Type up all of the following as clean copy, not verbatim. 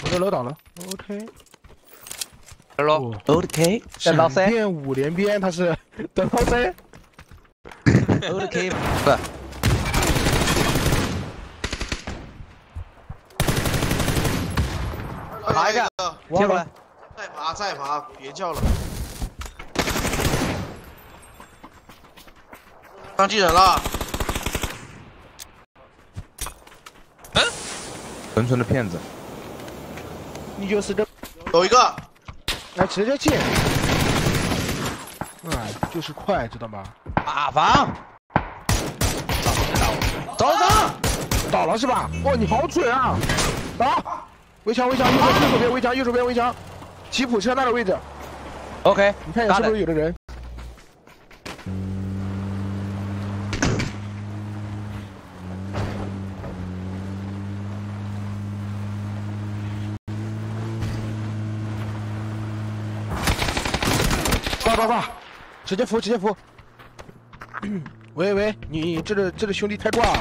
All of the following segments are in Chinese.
这楼倒了 ，OK。 喽 ，OK， 等到谁？ 电5连鞭，他是等到谁 ？OK， 不。爬一下，贴过来。 再爬，别叫了。上技人了。 嗯？纯纯的骗子。 你就是这。 有一个。 来，直接进。哎，就是快，知道吗？ 马房。走， 倒了是吧？哇，你好准啊！打！围墙，右手边围墙，右手边围墙，吉普车那的位置。 OK， 你看一下是不是有的人？挂，直接扶。喂，你这个兄弟太挂了。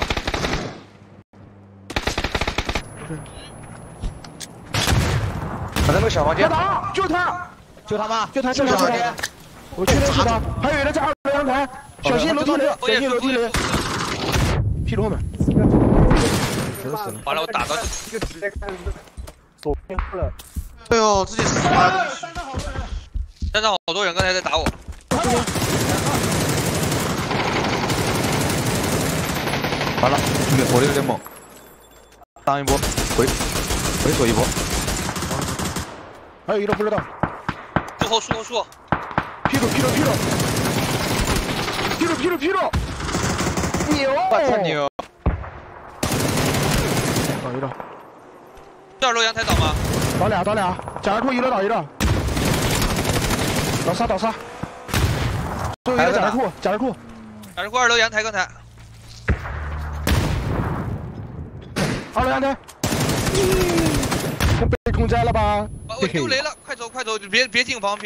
他在那个小房间。 就他吗？就他。我去认识他，还有人在2楼阳台，小心楼梯人，屁股后面。 完了，我打到就直接看左边了。 哎呦，自己死了。 山上好多人刚才在打我。 完了，火力有点猛，当一波，回锁一波。 还有一个不知道。 树。 劈住！牛！ 我操牛！ 倒一个。 2楼阳台倒吗？ 倒俩，甲二兔1楼倒一个。倒仨。最后一个甲二兔。 甲二兔2楼阳台刚才。 2楼阳台。被空摘了吧？ 我丢雷了，快走，别进房。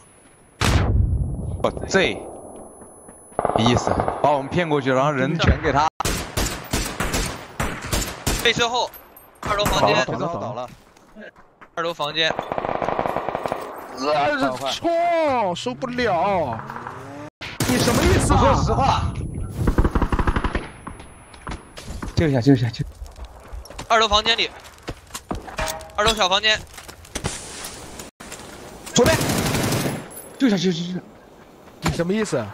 我这意思，把我们骗过去，然后人全给他。 被车后，2楼房间。 倒了。 2楼房间。 冲，受不了！你什么意思啊？ 说实话。救一下。 2楼房间里，2楼小房间， 左边，救一下！ 你什么意思？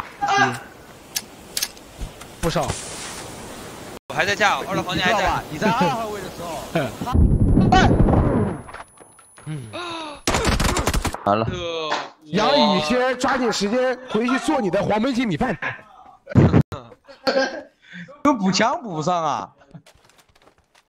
不少。 我还在架，2楼房间还在。 你在2号位的时候，完了。 杨宇先抓紧时间回去做你的黄焖鸡米饭。 跟补枪补不上啊！